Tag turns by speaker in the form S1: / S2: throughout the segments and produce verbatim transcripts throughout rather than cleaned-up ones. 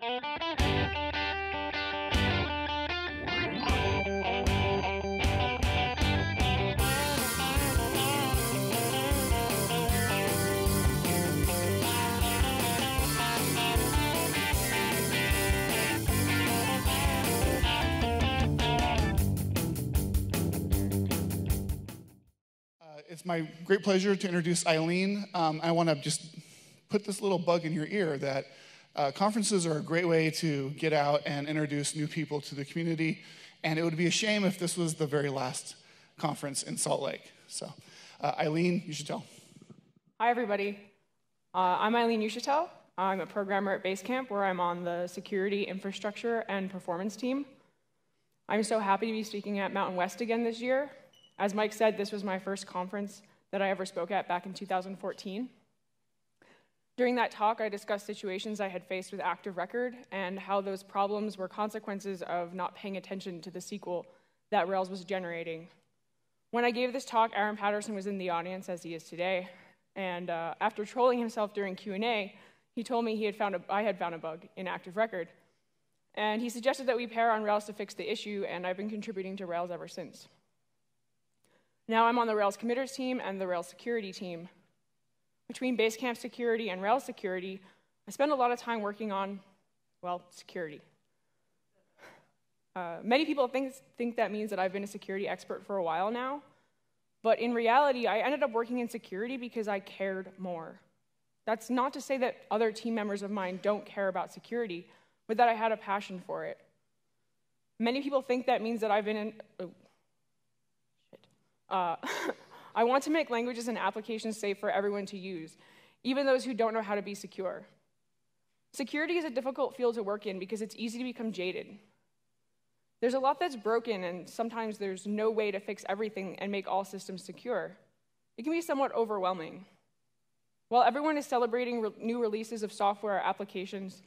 S1: It's my great pleasure to introduce Eileen. Um, I want to just put this little bug in your ear that uh, conferences are a great way to get out and introduce new people to the community, and it would be a shame if this was the very last conference in Salt Lake. So, uh, Eileen, Uchitelle.
S2: Hi, everybody. Uh, I'm Eileen Uchitelle. I'm a programmer at Basecamp, where I'm on the security, infrastructure, and performance team. I'm so happy to be speaking at Mountain West again this year. As Mike said, this was my first conference that I ever spoke at back in two thousand fourteen. During that talk, I discussed situations I had faced with Active Record and how those problems were consequences of not paying attention to the S Q L that Rails was generating. When I gave this talk, Aaron Patterson was in the audience, as he is today, and uh, after trolling himself during Q and A, he told me he had found a, I had found a bug in Active Record. And he suggested that we pair on Rails to fix the issue, and I've been contributing to Rails ever since. Now I'm on the Rails committers team and the Rails security team. Between Basecamp security and Rails security, I spend a lot of time working on, well, security. Uh, many people think, think that means that I've been a security expert for a while now, but in reality, I ended up working in security because I cared more. That's not to say that other team members of mine don't care about security, but that I had a passion for it. Many people think that means that I've been in, oh, Uh, I want to make languages and applications safe for everyone to use, even those who don't know how to be secure. Security is a difficult field to work in because it's easy to become jaded. There's a lot that's broken, and sometimes there's no way to fix everything and make all systems secure. It can be somewhat overwhelming. While everyone is celebrating re- new releases of software or applications,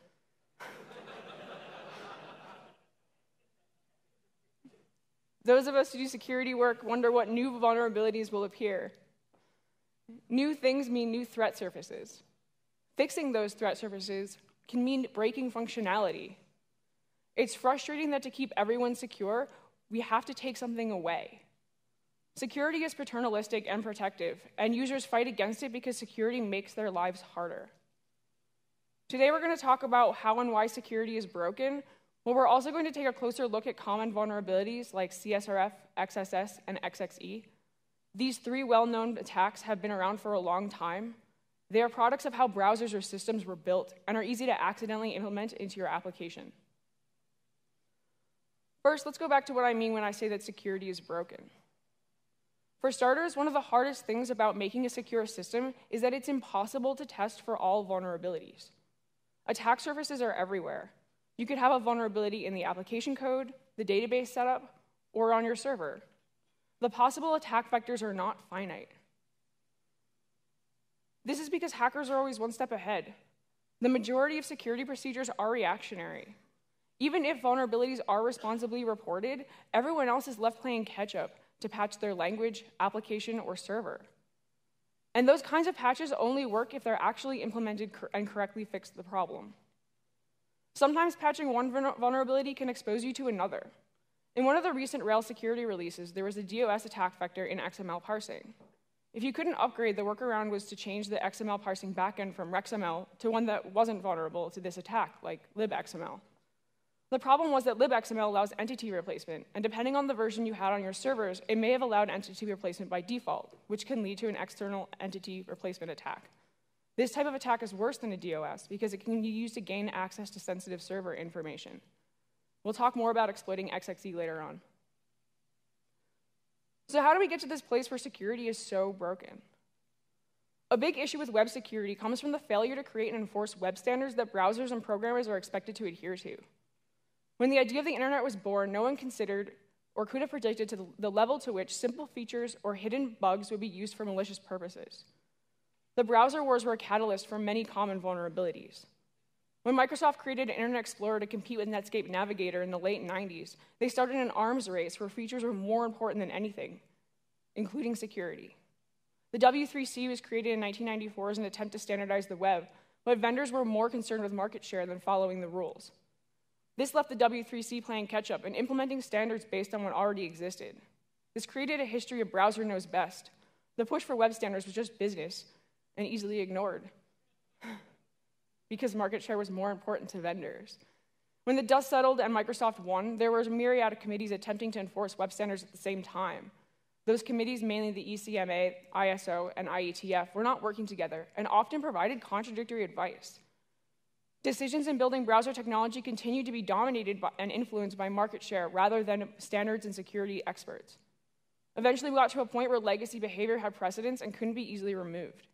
S2: those of us who do security work wonder what new vulnerabilities will appear. New things mean new threat surfaces. Fixing those threat surfaces can mean breaking functionality. It's frustrating that to keep everyone secure, we have to take something away. Security is paternalistic and protective, and users fight against it because security makes their lives harder. Today we're going to talk about how and why security is broken. Well, we're also going to take a closer look at common vulnerabilities like C S R F, X S S, and X X E. These three well-known attacks have been around for a long time. They are products of how browsers or systems were built and are easy to accidentally implement into your application. First, let's go back to what I mean when I say that security is broken. For starters, one of the hardest things about making a secure system is that it's impossible to test for all vulnerabilities. Attack surfaces are everywhere. You could have a vulnerability in the application code, the database setup, or on your server. The possible attack vectors are not finite. This is because hackers are always one step ahead. The majority of security procedures are reactionary. Even if vulnerabilities are responsibly reported, everyone else is left playing catch-up to patch their language, application, or server. And those kinds of patches only work if they're actually implemented and correctly fix the problem. Sometimes patching one vulnerability can expose you to another. In one of the recent Rails security releases, there was a DOS attack vector in X M L parsing. If you couldn't upgrade, the workaround was to change the X M L parsing backend from RexML to one that wasn't vulnerable to this attack, like libxml. The problem was that libxml allows entity replacement, and depending on the version you had on your servers, it may have allowed entity replacement by default, which can lead to an external entity replacement attack. This type of attack is worse than a DOS because it can be used to gain access to sensitive server information. We'll talk more about exploiting X X E later on. So how do we get to this place where security is so broken? A big issue with web security comes from the failure to create and enforce web standards that browsers and programmers are expected to adhere to. When the idea of the internet was born, no one considered or could have predicted to the level to which simple features or hidden bugs would be used for malicious purposes. The browser wars were a catalyst for many common vulnerabilities. When Microsoft created Internet Explorer to compete with Netscape Navigator in the late nineties, they started an arms race where features were more important than anything, including security. The W three C was created in nineteen ninety-four as an attempt to standardize the web, but vendors were more concerned with market share than following the rules. This left the W three C playing catch-up and implementing standards based on what already existed. This created a history of browser knows best. The push for web standards was just business and easily ignored because market share was more important to vendors. When the dust settled and Microsoft won, there was a myriad of committees attempting to enforce web standards at the same time. Those committees, mainly the E C M A, I S O, and I E T F, were not working together and often provided contradictory advice. Decisions in building browser technology continued to be dominated by and influenced by market share rather than standards and security experts. Eventually, we got to a point where legacy behavior had precedence and couldn't be easily removed.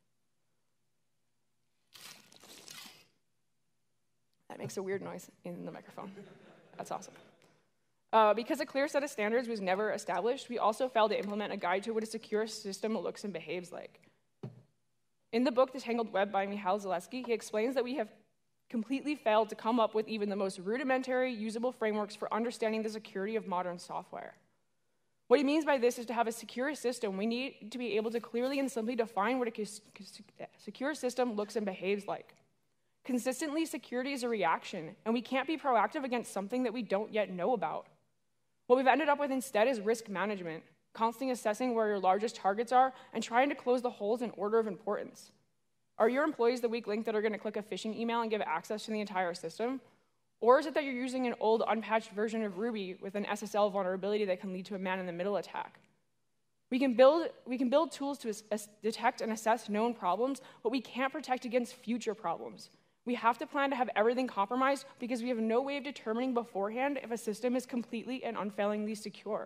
S2: That makes a weird noise in the microphone. That's awesome. Uh, because a clear set of standards was never established, we also failed to implement a guide to what a secure system looks and behaves like. In the book, The Tangled Web by Michal Zaleski, he explains that we have completely failed to come up with even the most rudimentary, usable frameworks for understanding the security of modern software. What he means by this is to have a secure system, we need to be able to clearly and simply define what a secure system looks and behaves like. Consistently, security is a reaction, and we can't be proactive against something that we don't yet know about. What we've ended up with instead is risk management, constantly assessing where your largest targets are and trying to close the holes in order of importance. Are your employees the weak link that are going to click a phishing email and give access to the entire system? Or is it that you're using an old, unpatched version of Ruby with an S S L vulnerability that can lead to a man-in-the-middle attack? We can build, we can build tools to as, detect and assess known problems, but we can't protect against future problems. We have to plan to have everything compromised because we have no way of determining beforehand if a system is completely and unfailingly secure.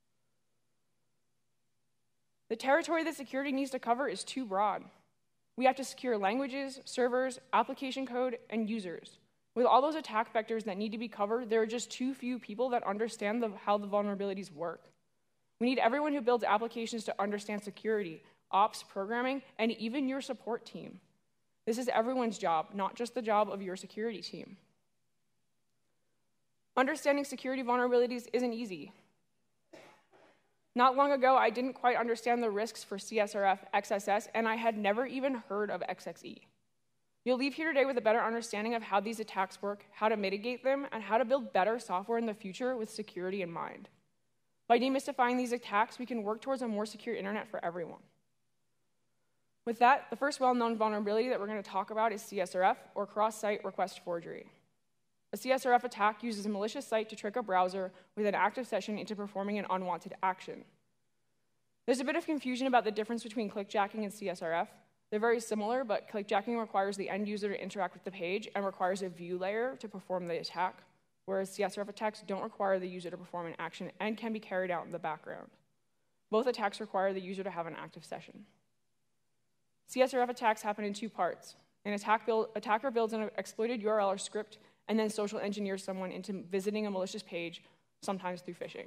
S2: The territory that security needs to cover is too broad. We have to secure languages, servers, application code, and users. With all those attack vectors that need to be covered, there are just too few people that understand the, how the vulnerabilities work. We need everyone who builds applications to understand security, ops, programming, and even your support team. This is everyone's job, not just the job of your security team. Understanding security vulnerabilities isn't easy. Not long ago, I didn't quite understand the risks for C S R F, X S S, and I had never even heard of X X E. You'll leave here today with a better understanding of how these attacks work, how to mitigate them, and how to build better software in the future with security in mind. By demystifying these attacks, we can work towards a more secure internet for everyone. With that, the first well-known vulnerability that we're going to talk about is C S R F, or cross-site request forgery. A C S R F attack uses a malicious site to trick a browser with an active session into performing an unwanted action. There's a bit of confusion about the difference between clickjacking and C S R F. They're very similar, but clickjacking requires the end user to interact with the page and requires a view layer to perform the attack, whereas C S R F attacks don't require the user to perform an action and can be carried out in the background. Both attacks require the user to have an active session. C S R F attacks happen in two parts. An attack build, attacker builds an exploited U R L or script and then social engineers someone into visiting a malicious page, sometimes through phishing.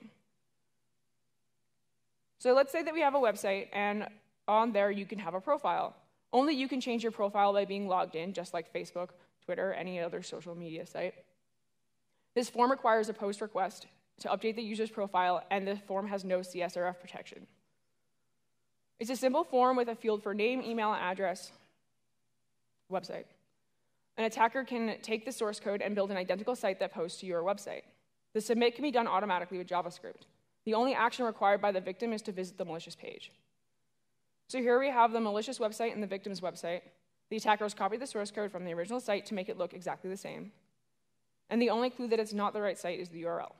S2: So let's say that we have a website, and on there you can have a profile. Only you can change your profile by being logged in, just like Facebook, Twitter, any other social media site. This form requires a post request to update the user's profile, and the form has no C S R F protection. It's a simple form with a field for name, email, address, website. An attacker can take the source code and build an identical site that posts to your website. The submit can be done automatically with JavaScript. The only action required by the victim is to visit the malicious page. So here we have the malicious website and the victim's website. The attackers copied the source code from the original site to make it look exactly the same. And the only clue that it's not the right site is the U R L.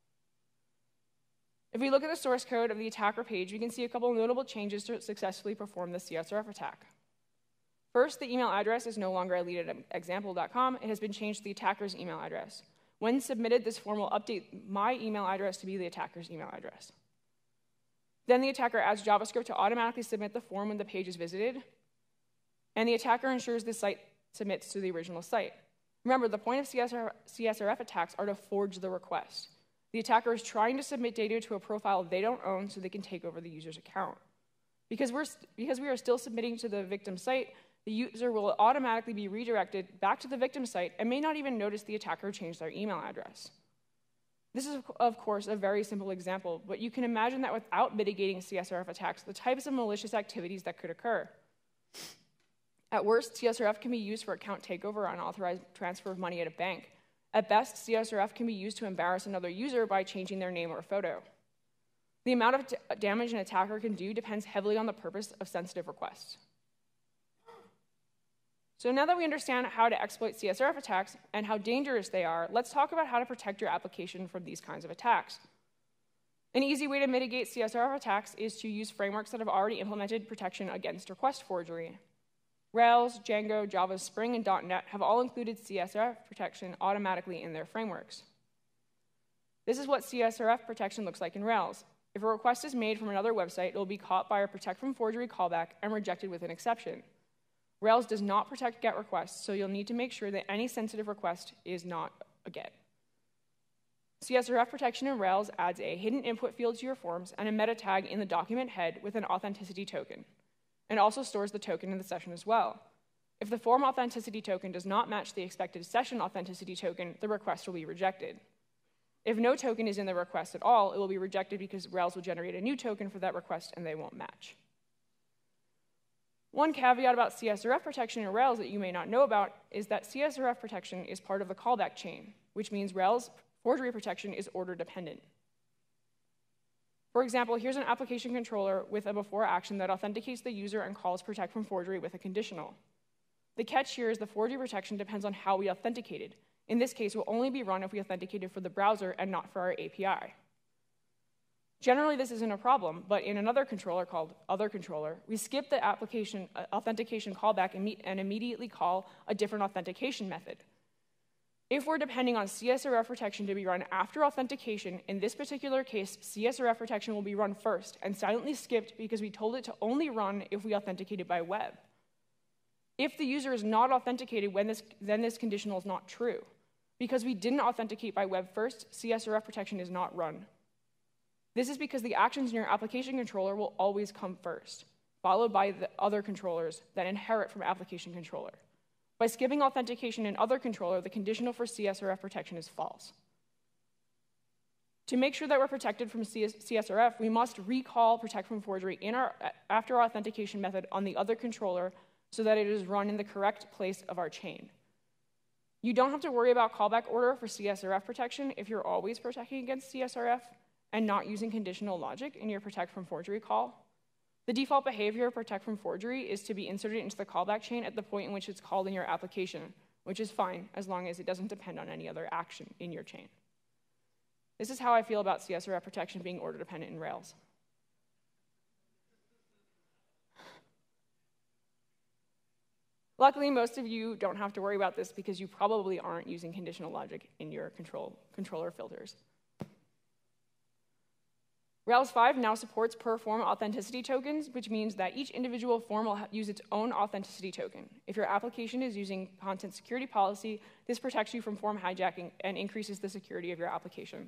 S2: If we look at the source code of the attacker page, we can see a couple of notable changes to successfully perform the C S R F attack. First, the email address is no longer eileen at example dot com. It has been changed to the attacker's email address. When submitted, this form will update my email address to be the attacker's email address. Then the attacker adds JavaScript to automatically submit the form when the page is visited, and the attacker ensures the site submits to the original site. Remember, the point of C S R F attacks are to forge the request. The attacker is trying to submit data to a profile they don't own so they can take over the user's account. Because, we're, because we are still submitting to the victim site, the user will automatically be redirected back to the victim site and may not even notice the attacker changed their email address. This is, of course, a very simple example, but you can imagine that without mitigating C S R F attacks, the types of malicious activities that could occur. At worst, C S R F can be used for account takeover or unauthorized transfer of money at a bank. At best, C S R F can be used to embarrass another user by changing their name or photo. The amount of d- damage an attacker can do depends heavily on the purpose of sensitive requests. So now that we understand how to exploit C S R F attacks and how dangerous they are, let's talk about how to protect your application from these kinds of attacks. An easy way to mitigate C S R F attacks is to use frameworks that have already implemented protection against request forgery. Rails, Django, Java, Spring, and dot net have all included C S R F protection automatically in their frameworks. This is what C S R F protection looks like in Rails. If a request is made from another website, it will be caught by a protect from forgery callback and rejected with an exception. Rails does not protect GET requests, so you'll need to make sure that any sensitive request is not a GET. C S R F protection in Rails adds a hidden input field to your forms and a meta tag in the document head with an authenticity token, and also stores the token in the session as well. If the form authenticity token does not match the expected session authenticity token, the request will be rejected. If no token is in the request at all, it will be rejected because Rails will generate a new token for that request and they won't match. One caveat about C S R F protection in Rails that you may not know about is that C S R F protection is part of the callback chain, which means Rails forgery protection is order dependent. For example, here's an application controller with a before action that authenticates the user and calls protect from forgery with a conditional. The catch here is the forgery protection depends on how we authenticated. In this case, it will only be run if we authenticated for the browser and not for our A P I. Generally, this isn't a problem, but in another controller called other controller, we skip the application uh, authentication callback and, and immediately call a different authentication method. If we're depending on C S R F protection to be run after authentication, in this particular case, C S R F protection will be run first and silently skipped because we told it to only run if we authenticated by web. If the user is not authenticated, when this, then this conditional is not true. Because we didn't authenticate by web first, C S R F protection is not run. This is because the actions in your application controller will always come first, followed by the other controllers that inherit from application controller. By skipping authentication in other controller, the conditional for C S R F protection is false. To make sure that we're protected from C S R F, we must recall protect from forgery in our, after our authentication method on the other controller so that it is run in the correct place of our chain. You don't have to worry about callback order for C S R F protection if you're always protecting against C S R F and not using conditional logic in your protect from forgery call. The default behavior of protect from forgery is to be inserted into the callback chain at the point in which it's called in your application, which is fine as long as it doesn't depend on any other action in your chain. This is how I feel about C S R F protection being order dependent in Rails. Luckily, most of you don't have to worry about this because you probably aren't using conditional logic in your control, controller filters. Rails five now supports per form authenticity tokens, which means that each individual form will use its own authenticity token. If your application is using content security policy, this protects you from form hijacking and increases the security of your application.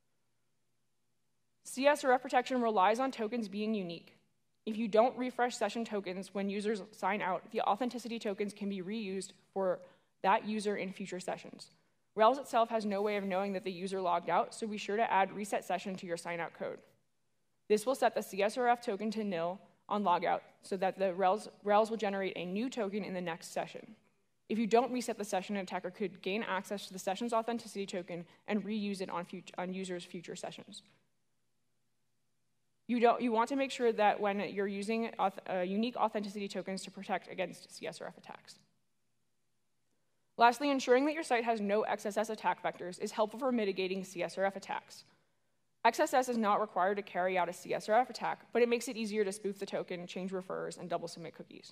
S2: C S R F protection relies on tokens being unique. If you don't refresh session tokens when users sign out, the authenticity tokens can be reused for that user in future sessions. Rails itself has no way of knowing that the user logged out, so be sure to add reset session to your sign out code. This will set the C S R F token to nil on logout so that the Rails, Rails will generate a new token in the next session. If you don't reset the session, an attacker could gain access to the session's authenticity token and reuse it on, future, on users' future sessions. You, don't, you want to make sure that when you're using uh, unique authenticity tokens to protect against C S R F attacks. Lastly, ensuring that your site has no X S S attack vectors is helpful for mitigating C S R F attacks. X S S is not required to carry out a C S R F attack, but it makes it easier to spoof the token, change refers, and double submit cookies.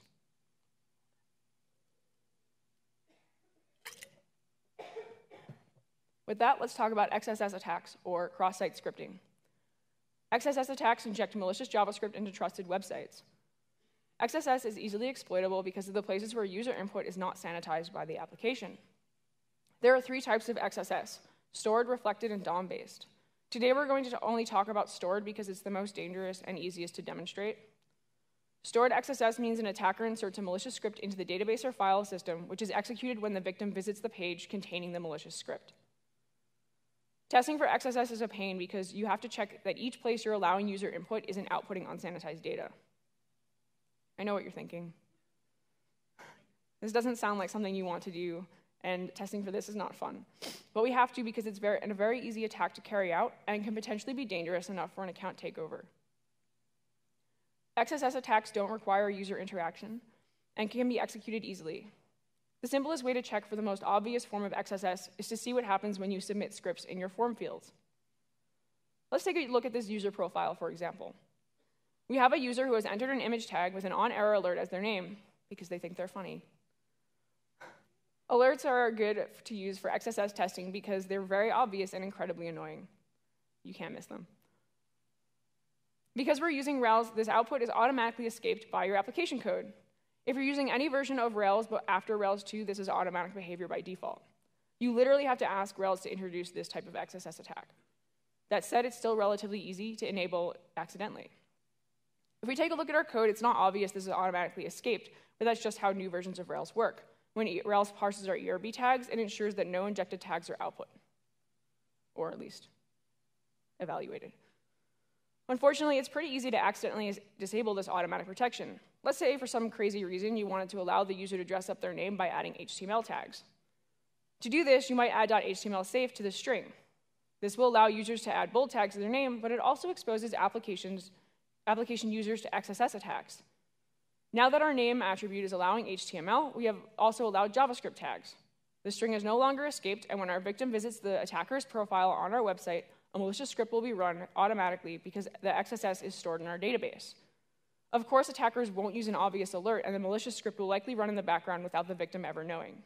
S2: With that, let's talk about X S S attacks, or cross-site scripting. X S S attacks inject malicious JavaScript into trusted websites. X S S is easily exploitable because of the places where user input is not sanitized by the application. There are three types of X S S: stored, reflected, and D O M-based. Today we're going to only talk about stored because it's the most dangerous and easiest to demonstrate. Stored X S S means an attacker inserts a malicious script into the database or file system, which is executed when the victim visits the page containing the malicious script. Testing for X S S is a pain because you have to check that each place you're allowing user input isn't outputting unsanitized data. I know what you're thinking. This doesn't sound like something you want to do, and testing for this is not fun. But we have to because it's very, a very easy attack to carry out and can potentially be dangerous enough for an account takeover. X S S attacks don't require user interaction and can be executed easily. The simplest way to check for the most obvious form of X S S is to see what happens when you submit scripts in your form fields. Let's take a look at this user profile, for example. We have a user who has entered an image tag with an on-error alert as their name because they think they're funny. Alerts are good to use for X S S testing because they're very obvious and incredibly annoying. You can't miss them. Because we're using Rails, this output is automatically escaped by your application code. If you're using any version of Rails, but after Rails two, this is automatic behavior by default. You literally have to ask Rails to introduce this type of X S S attack. That said, it's still relatively easy to enable accidentally. If we take a look at our code, it's not obvious this is automatically escaped, but that's just how new versions of Rails work. When Rails parses our E R B tags, it ensures that no injected tags are output, or at least evaluated. Unfortunately, it's pretty easy to accidentally disable this automatic protection. Let's say for some crazy reason you wanted to allow the user to dress up their name by adding H T M L tags. To do this, you might add .htmlsafe to the string. This will allow users to add bold tags to their name, but it also exposes applications, application users to X S S attacks. Now that our name attribute is allowing H T M L, we have also allowed JavaScript tags. The string has no longer escaped, and when our victim visits the attacker's profile on our website, a malicious script will be run automatically because the X S S is stored in our database. Of course, attackers won't use an obvious alert, and the malicious script will likely run in the background without the victim ever knowing.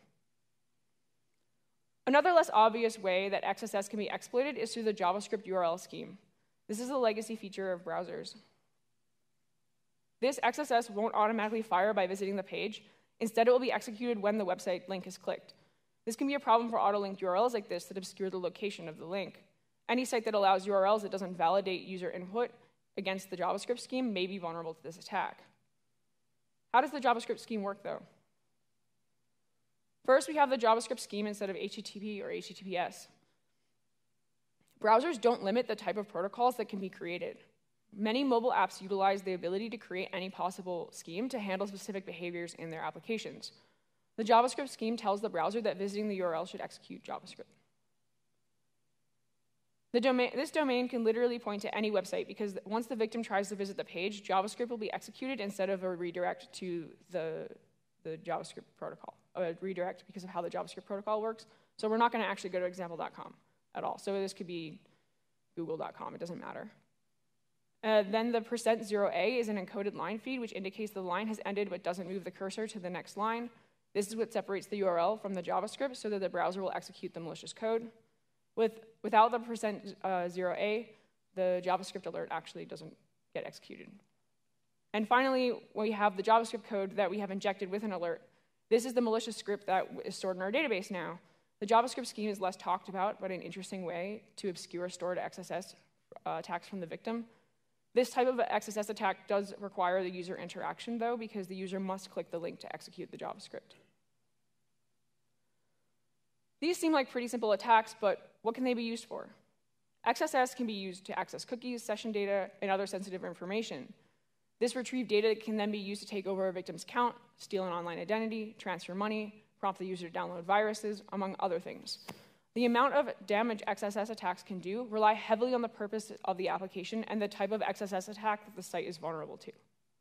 S2: Another less obvious way that X S S can be exploited is through the JavaScript U R L scheme. This is a legacy feature of browsers. This X S S won't automatically fire by visiting the page. Instead, it will be executed when the website link is clicked. This can be a problem for auto-linked U R Ls like this that obscure the location of the link. Any site that allows U R Ls that doesn't validate user input against the JavaScript scheme may be vulnerable to this attack. How does the JavaScript scheme work, though? First, we have the JavaScript scheme instead of H T T P or H T T P S. Browsers don't limit the type of protocols that can be created. Many mobile apps utilize the ability to create any possible scheme to handle specific behaviors in their applications. The JavaScript scheme tells the browser that visiting the U R L should execute JavaScript. The domain, this domain can literally point to any website because once the victim tries to visit the page, JavaScript will be executed instead of a redirect to the, the JavaScript protocol. A redirect because of how the JavaScript protocol works. So we're not going to actually go to example dot com at all. So this could be google dot com, it doesn't matter. Uh, then the percent zero A is an encoded line feed, which indicates the line has ended but doesn't move the cursor to the next line. This is what separates the U R L from the JavaScript so that the browser will execute the malicious code. With, without the percent uh, zero A, the JavaScript alert actually doesn't get executed. And finally, we have the JavaScript code that we have injected with an alert. This is the malicious script that is stored in our database now. The JavaScript scheme is less talked about, but an interesting way to obscure stored X S S uh, attacks from the victim. This type of X S S attack does require the user interaction, though, because the user must click the link to execute the JavaScript. These seem like pretty simple attacks, but what can they be used for? X S S can be used to access cookies, session data, and other sensitive information. This retrieved data can then be used to take over a victim's account, steal an online identity, transfer money, prompt the user to download viruses, among other things. The amount of damage X S S attacks can do rely heavily on the purpose of the application and the type of X S S attack that the site is vulnerable to.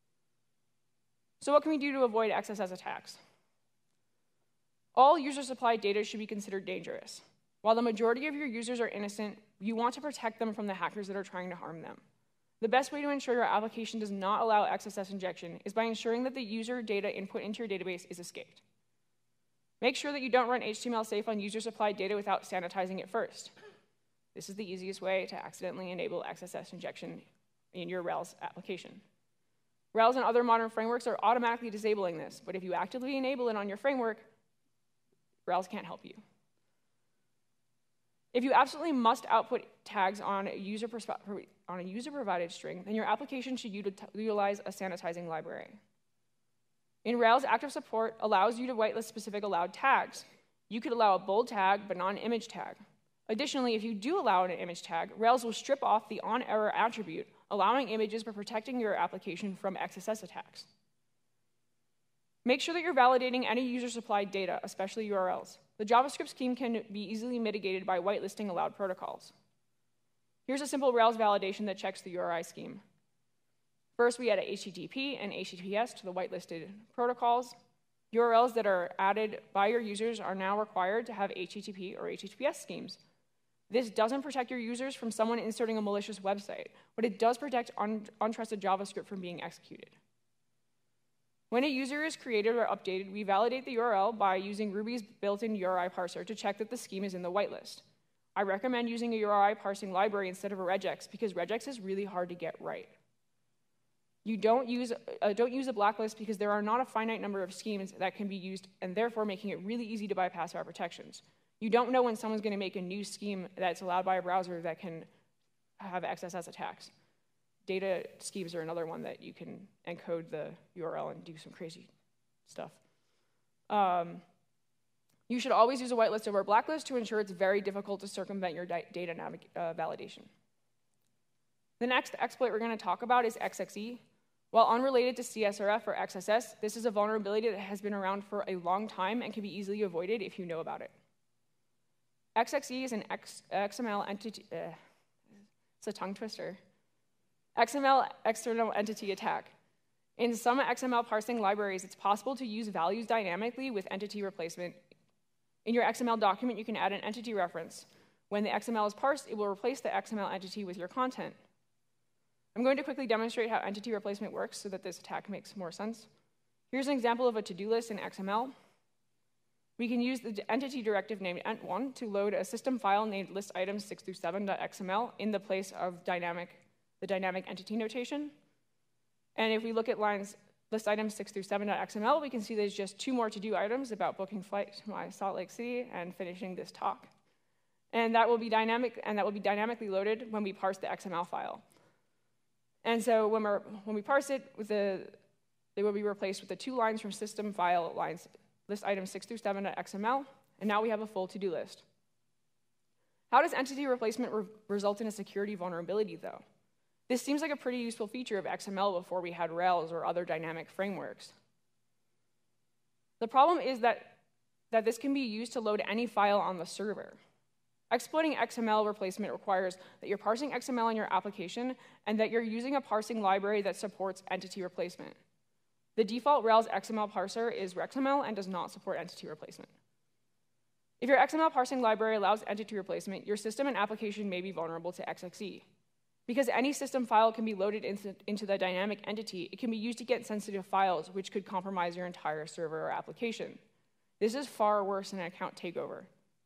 S2: So what can we do to avoid X S S attacks? All user-supplied data should be considered dangerous. While the majority of your users are innocent, you want to protect them from the hackers that are trying to harm them. The best way to ensure your application does not allow X S S injection is by ensuring that the user data input into your database is escaped. Make sure that you don't run H T M L safe on user-supplied data without sanitizing it first. This is the easiest way to accidentally enable X S S injection in your Rails application. Rails and other modern frameworks are automatically disabling this, but if you actively enable it on your framework, Rails can't help you. If you absolutely must output tags on a user on a user-provided string, then your application should utilize a sanitizing library. In Rails, active support allows you to whitelist specific allowed tags. You could allow a bold tag, but not an image tag. Additionally, if you do allow an image tag, Rails will strip off the on-error attribute, allowing images but protecting your application from X S S attacks. Make sure that you're validating any user-supplied data, especially U R Ls. The JavaScript scheme can be easily mitigated by whitelisting allowed protocols. Here's a simple Rails validation that checks the U R I scheme. First, we add H T T P and H T T P S to the whitelisted protocols. U R Ls that are added by your users are now required to have H T T P or H T T P S schemes. This doesn't protect your users from someone inserting a malicious website, but it does protect un untrusted JavaScript from being executed. When a user is created or updated, we validate the U R L by using Ruby's built-in U R I parser to check that the scheme is in the whitelist. I recommend using a U R I parsing library instead of a regex because regex is really hard to get right. You don't use, uh, don't use a blacklist because there are not a finite number of schemes that can be used, and therefore making it really easy to bypass our protections. You don't know when someone's going to make a new scheme that's allowed by a browser that can have X S S attacks. Data schemes are another one that you can encode the U R L and do some crazy stuff. Um, you should always use a whitelist over a blacklist to ensure it's very difficult to circumvent your data uh, validation. The next exploit we're going to talk about is X X E. While unrelated to C S R F or X S S, this is a vulnerability that has been around for a long time and can be easily avoided if you know about it. X X E is an X M L entity, uh, it's a tongue twister. X M L external entity attack. In some X M L parsing libraries, it's possible to use values dynamically with entity replacement. In your X M L document, you can add an entity reference. When the X M L is parsed, it will replace the X M L entity with your content. I'm going to quickly demonstrate how entity replacement works so that this attack makes more sense. Here's an example of a to-do list in X M L. We can use the entity directive named ent one to load a system file named list items six through seven dot X M L in the place of dynamic, the dynamic entity notation. And if we look at lines list items six through seven dot X M L, we can see there's just two more to-do items about booking flight to my Salt Lake City and finishing this talk. And that will be dynamic, and that will be dynamically loaded when we parse the X M L file. And so when, we're, when we parse it, with the, they will be replaced with the two lines from system file lines list items six through seven dot X M L, and now we have a full to-do list. How does entity replacement re result in a security vulnerability, though? This seems like a pretty useful feature of X M L before we had Rails or other dynamic frameworks. The problem is that, that this can be used to load any file on the server. Exploiting X M L replacement requires that you're parsing X M L in your application and that you're using a parsing library that supports entity replacement. The default Rails X M L parser is RexML and does not support entity replacement. If your X M L parsing library allows entity replacement, your system and application may be vulnerable to X X E. Because any system file can be loaded into, into the dynamic entity, it can be used to get sensitive files, which could compromise your entire server or application. This is far worse than an account takeover.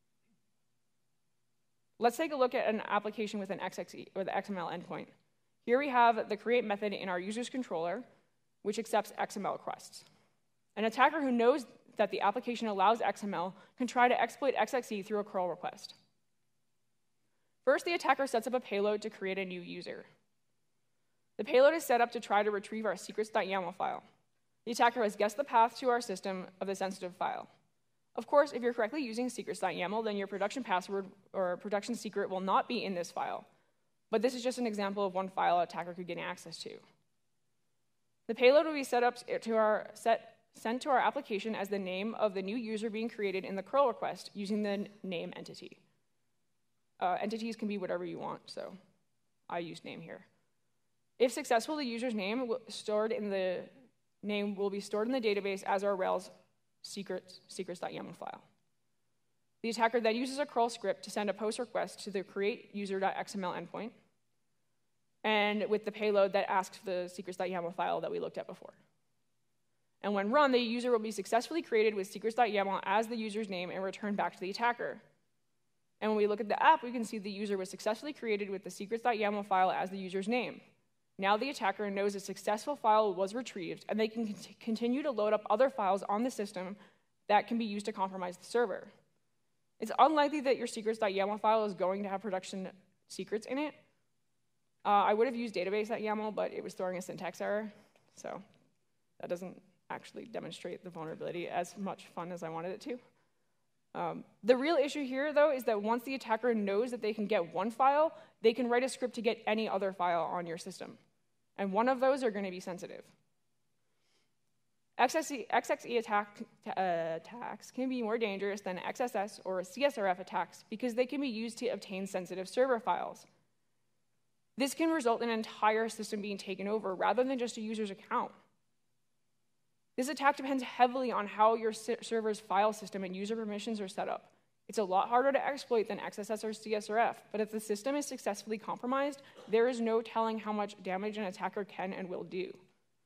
S2: Let's take a look at an application with an X X E, or the X M L endpoint. Here we have the create method in our user's controller, which accepts X M L requests. An attacker who knows that the application allows X M L can try to exploit X X E through a curl request. First, the attacker sets up a payload to create a new user. The payload is set up to try to retrieve our secrets.yaml file. The attacker has guessed the path to our system of the sensitive file. Of course, if you're correctly using secrets.yaml, then your production password or production secret will not be in this file. But this is just an example of one file an attacker could gain access to. The payload will be set up to our set, sent to our application as the name of the new user being created in the curl request using the name entity. Uh, entities can be whatever you want, so I use name here. If successful, the user's name stored in the name will be stored in the database as our Rails secrets, secrets.yaml file. The attacker then uses a curl script to send a post request to the create user.xml endpoint, and with the payload that asks the secrets.yaml file that we looked at before. And when run, the user will be successfully created with secrets.yaml as the user's name and returned back to the attacker. And when we look at the app, we can see the user was successfully created with the secrets.yaml file as the user's name. Now the attacker knows a successful file was retrieved, and they can cont continue to load up other files on the system that can be used to compromise the server. It's unlikely that your secrets.yaml file is going to have production secrets in it. Uh, I would have used database.yaml, but it was throwing a syntax error, so that doesn't actually demonstrate the vulnerability as much fun as I wanted it to. Um, the real issue here, though, is that once the attacker knows that they can get one file, they can write a script to get any other file on your system. And one of those are going to be sensitive. X X E, X X E attack, uh, attacks can be more dangerous than X S S or C S R F attacks because they can be used to obtain sensitive server files. This can result in an entire system being taken over rather than just a user's account. This attack depends heavily on how your server's file system and user permissions are set up. It's a lot harder to exploit than X S S or C S R F, but if the system is successfully compromised, there is no telling how much damage an attacker can and will do.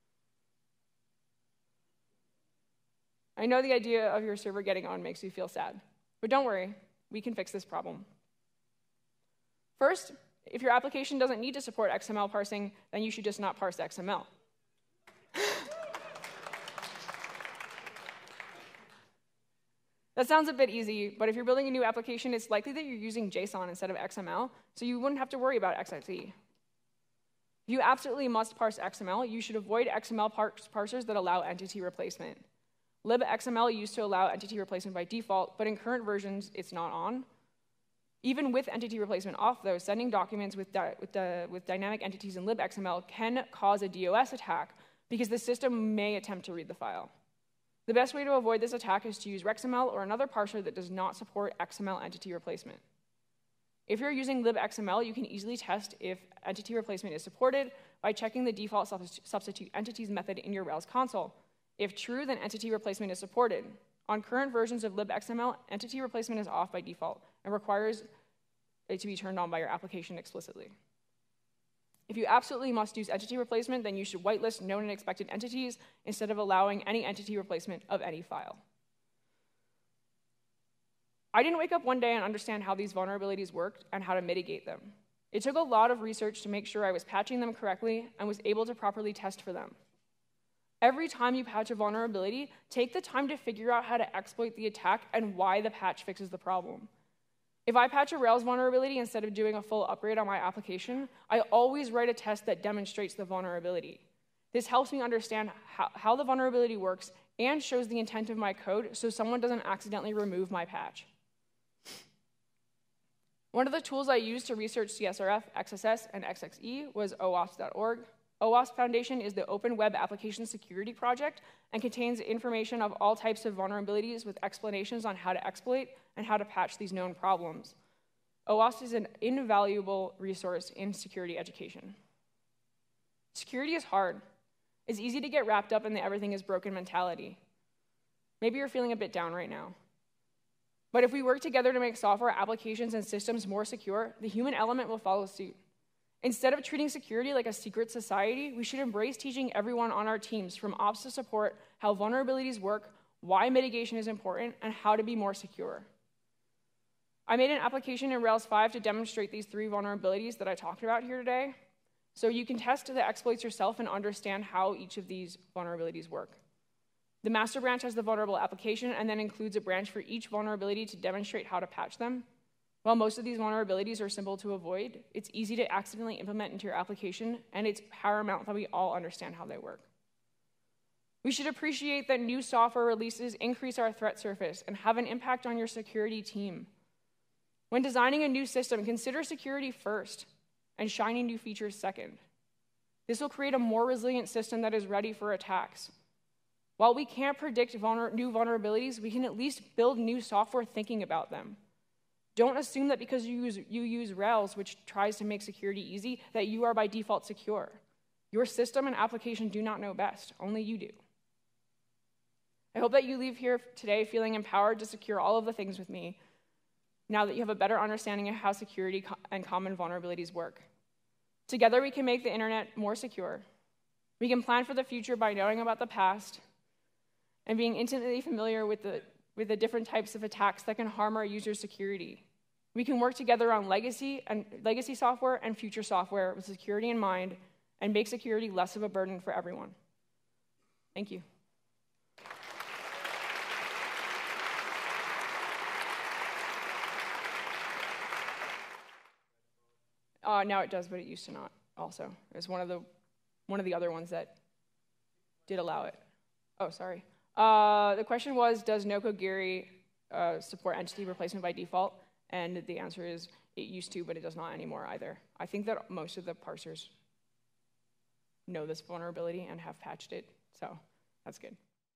S2: I know the idea of your server getting owned makes you feel sad, but don't worry, we can fix this problem. First, if your application doesn't need to support X M L parsing, then you should just not parse X M L. That sounds a bit easy, but if you're building a new application, it's likely that you're using JSON instead of X M L, so you wouldn't have to worry about X X E. If you absolutely must parse X M L, you should avoid X M L pars parsers that allow entity replacement. libxml used to allow entity replacement by default, but in current versions, it's not on. Even with entity replacement off, though, sending documents with, di with, uh, with dynamic entities in libxml can cause a DOS attack because the system may attempt to read the file. The best way to avoid this attack is to use rexml or another parser that does not support X M L entity replacement. If you're using libxml, you can easily test if entity replacement is supported by checking the default substitute entities method in your Rails console. If true, then entity replacement is supported. On current versions of libxml, entity replacement is off by default and requires it to be turned on by your application explicitly. If you absolutely must use entity replacement, then you should whitelist known and expected entities instead of allowing any entity replacement of any file. I didn't wake up one day and understand how these vulnerabilities worked and how to mitigate them. It took a lot of research to make sure I was patching them correctly and was able to properly test for them. Every time you patch a vulnerability, take the time to figure out how to exploit the attack and why the patch fixes the problem. If I patch a Rails vulnerability instead of doing a full upgrade on my application, I always write a test that demonstrates the vulnerability. This helps me understand how, how the vulnerability works and shows the intent of my code so someone doesn't accidentally remove my patch. One of the tools I used to research C S R F, X S S, and X X E was O W A S P dot org. O W A S P Foundation is the Open Web Application Security Project and contains information of all types of vulnerabilities with explanations on how to exploit and how to patch these known problems. O W A S P is an invaluable resource in security education. Security is hard. It's easy to get wrapped up in the everything is broken mentality. Maybe you're feeling a bit down right now. But if we work together to make software, applications, and systems more secure, the human element will follow suit. Instead of treating security like a secret society, we should embrace teaching everyone on our teams, from ops to support, how vulnerabilities work, why mitigation is important, and how to be more secure. I made an application in Rails five to demonstrate these three vulnerabilities that I talked about here today, so you can test the exploits yourself and understand how each of these vulnerabilities work. The master branch has the vulnerable application and then includes a branch for each vulnerability to demonstrate how to patch them. While most of these vulnerabilities are simple to avoid, it's easy to accidentally implement into your application, and it's paramount that we all understand how they work. We should appreciate that new software releases increase our threat surface and have an impact on your security team. When designing a new system, consider security first and shiny new features second. This will create a more resilient system that is ready for attacks. While we can't predict vulner- new vulnerabilities, we can at least build new software thinking about them. Don't assume that because you use, you use Rails, which tries to make security easy, that you are by default secure. Your system and application do not know best. Only you do. I hope that you leave here today feeling empowered to secure all of the things with me, now that you have a better understanding of how security co- and common vulnerabilities work. Together, we can make the internet more secure. We can plan for the future by knowing about the past and being intimately familiar with the, with the different types of attacks that can harm our users' security. We can work together on legacy and legacy software and future software with security in mind and make security less of a burden for everyone. Thank you. Uh, now it does, but it used to not also. It was one of the, one of the other ones that did allow it. Oh, sorry. Uh, the question was, does Nokogiri uh, support entity replacement by default? And the answer is, it used to, but it does not anymore either. I think that most of the parsers know this vulnerability and have patched it, so that's good.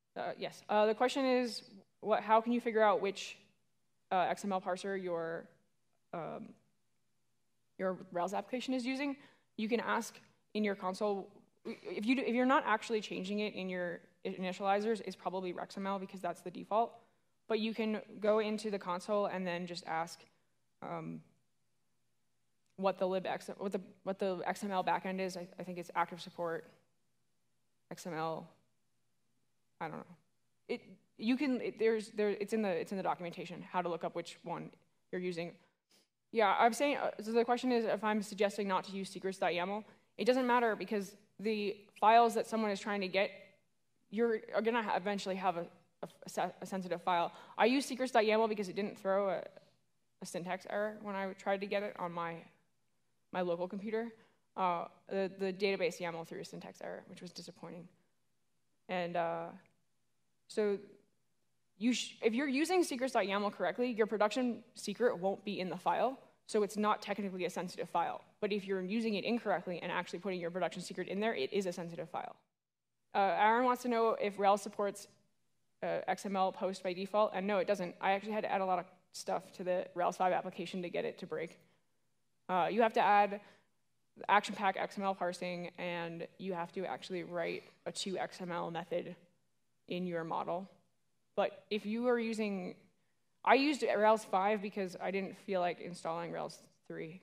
S2: Uh, yes. Uh, the question is, what, how can you figure out which uh, X M L parser your, um, your Rails application is using? You can ask in your console, if, you do, if you're not actually changing it in your initializers, it's probably RexML because that's the default. But you can go into the console and then just ask um, what the libx, what the what the X M L backend is. I, I think it's active support X M L. I don't know. It you can it, there's there it's in the it's in the documentation how to look up which one you're using. Yeah, I'm saying uh, so. The question is if I'm suggesting not to use secrets.yaml. It doesn't matter because the files that someone is trying to get, you're gonna ha eventually have a, a, a sensitive file. I use secrets.yaml because it didn't throw a, a syntax error when I tried to get it on my my local computer. Uh, the, the database YAML threw a syntax error, which was disappointing. And uh, so you sh if you're using secrets.yaml correctly, your production secret won't be in the file, so it's not technically a sensitive file. But if you're using it incorrectly and actually putting your production secret in there, it is a sensitive file. Uh, Aaron wants to know if Rails supports uh, X M L post by default, and no, it doesn't. I actually had to add a lot of stuff to the Rails five application to get it to break. Uh, you have to add action pack X M L parsing, and you have to actually write a to X M L method in your model. But if you are using, I used Rails five because I didn't feel like installing Rails three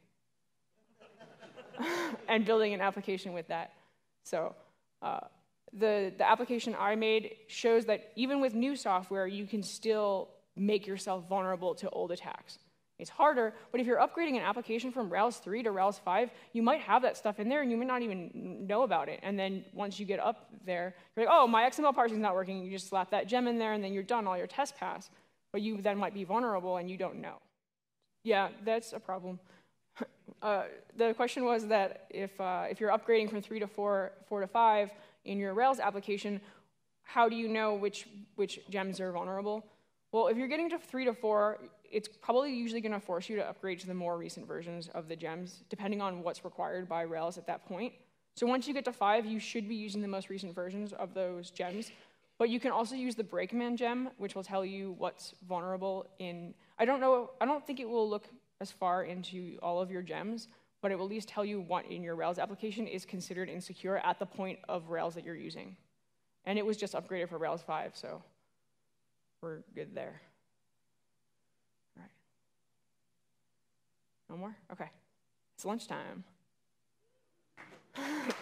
S2: and building an application with that. So uh, the, the application I made shows that even with new software, you can still make yourself vulnerable to old attacks. It's harder, but if you're upgrading an application from Rails three to Rails five, you might have that stuff in there and you might not even know about it. And then once you get up there, you're like, oh, my X M L parsing is not working. You just slap that gem in there and then you're done, all your tests pass. But you then might be vulnerable and you don't know. Yeah, that's a problem. uh, the question was that if, uh, if you're upgrading from three to four, four to five in your Rails application, how do you know which, which gems are vulnerable? Well, if you're getting to three to four, it's probably usually going to force you to upgrade to the more recent versions of the gems, depending on what's required by Rails at that point. So once you get to five, you should be using the most recent versions of those gems. But you can also use the brakeman gem, which will tell you what's vulnerable in, I don't know, I don't think it will look as far into all of your gems, but it will at least tell you what in your Rails application is considered insecure at the point of Rails that you're using. And it was just upgraded for Rails five, so we're good there. All right. No more? Okay. It's lunchtime.